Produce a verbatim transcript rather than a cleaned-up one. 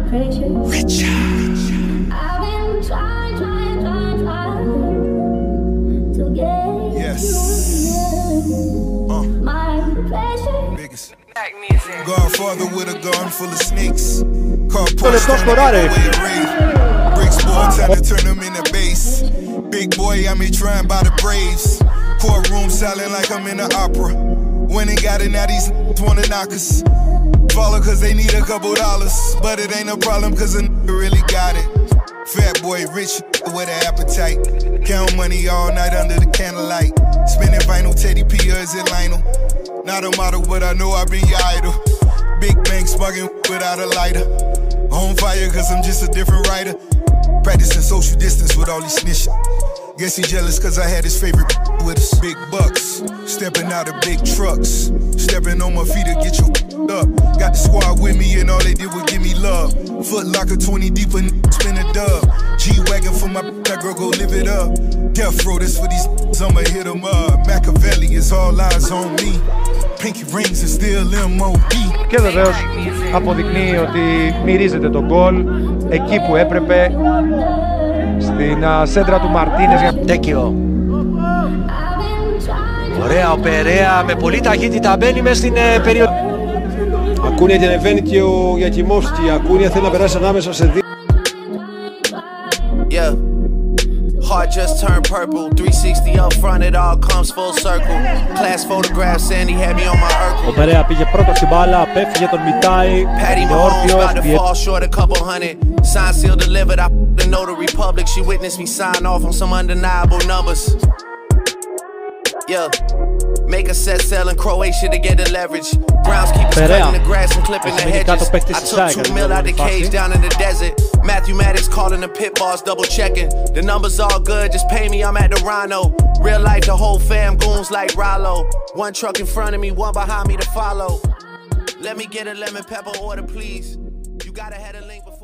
pressure. Richer. I've been trying, trying, trying, trying to get Yes. you. Uh. My pressure. Biggest. Godfather with a gun full of snakes. Car le parts sto scorare. Bricks boy time to turn them into base. Big boy, I me trying by the Braves. Courtroom silent like I'm in the opera. When they got it, now these wanna knock us. Follow cause they need a couple dollars. But it ain't a problem cause a nigga really got it. Fat boy, rich with an appetite. Count money all night under the candlelight. Spinning vinyl, Teddy P or is it Lionel? Not a model, but I know I've been your idol. Big bang sparking without a lighter. On fire cause I'm just a different writer. Practicing social distance with all these snitching. Guess he jealous cause I had his favorite with us. Big bucks, stepping out of big trucks. Stepping on my feet to get you up. Got the squad with me and all they did was give me love. Foot locker twenty deep and spin a dub. G-Wagon for my that girl, go live it up. Death row, this for these I'ma hit them up. Machiavelli is all eyes on me. Pinky rings and still M O D. Και βεβαίως αποδεικνύει ότι μυρίζεται τον γκολ εκεί που έπρεπε, στην σέντρα του Μαρτίνες. Τέκιο. Ωραία, ο Περέα με πολύ ταχύτητα μπαίνει μες στην ε, περίοδο. Ακούνια και ανεβαίνει και ο Γιακιμός και η Ακούνια θέλει να περάσει ανάμεσα σε δύο. Yeah. Heart just turned purple, three sixty up front, it all comes full circle. Class photograph, Sandy had me on my Urkel. Ο Περέα πήγε πρώτα στην μπάλα, απέφυγε τον Μιτάι. Patty Mahomes about to fall short a couple hundred. Sign seal delivered, I f***ing know the Republic. She witnessed me sign off on some undeniable numbers. Yeah. Make a set selling Croatia to get the leverage. Groundskeepers cutting the grass and clipping the hedges. I took two mil out the cage down in the desert. Mathematics calling the pit boss, double checking. The numbers all good, just pay me, I'm at the Rhino. Real life, the whole fam goons like Rollo. One truck in front of me, one behind me to follow. Let me get a lemon pepper order, please. You gotta have a link before.